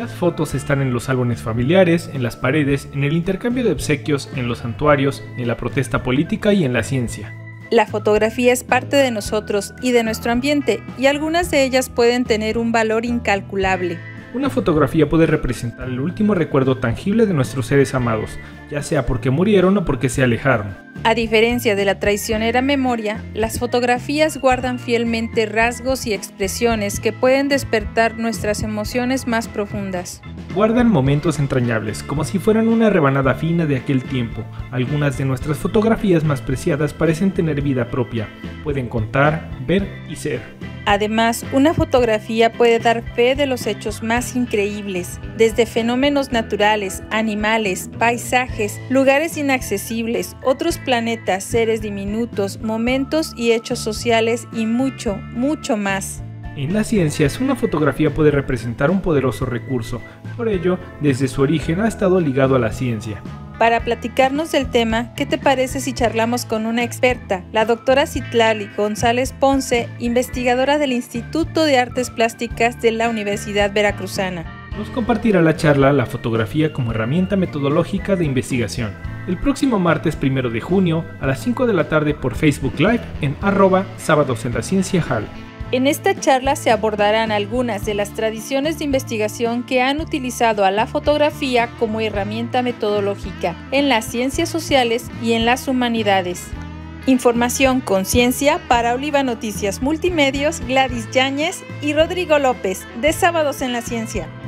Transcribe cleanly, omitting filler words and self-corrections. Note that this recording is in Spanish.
Las fotos están en los álbumes familiares, en las paredes, en el intercambio de obsequios, en los santuarios, en la protesta política y en la ciencia. La fotografía es parte de nosotros y de nuestro ambiente, y algunas de ellas pueden tener un valor incalculable. Una fotografía puede representar el último recuerdo tangible de nuestros seres amados, ya sea porque murieron o porque se alejaron. A diferencia de la traicionera memoria, las fotografías guardan fielmente rasgos y expresiones que pueden despertar nuestras emociones más profundas. Guardan momentos entrañables, como si fueran una rebanada fina de aquel tiempo. Algunas de nuestras fotografías más preciadas parecen tener vida propia, pueden contar, ver y ser. Además, una fotografía puede dar fe de los hechos más increíbles, desde fenómenos naturales, animales, paisajes, lugares inaccesibles, otros planetas, seres diminutos, momentos y hechos sociales y mucho, mucho más. En las ciencias, una fotografía puede representar un poderoso recurso, por ello, desde su origen ha estado ligado a la ciencia. Para platicarnos del tema, ¿qué te parece si charlamos con una experta, la doctora Citlali González Ponce, investigadora del Instituto de Artes Plásticas de la Universidad Veracruzana? Nos compartirá la charla La fotografía como herramienta metodológica de investigación, el próximo martes 1 de junio a las 5 de la tarde por Facebook Live en @sábadosenlacienciajal. En esta charla se abordarán algunas de las tradiciones de investigación que han utilizado a la fotografía como herramienta metodológica en las ciencias sociales y en las humanidades. Información con ciencia para Oliva Noticias Multimedios, Gladys Yáñez y Rodrigo López, de Sábados en la Ciencia.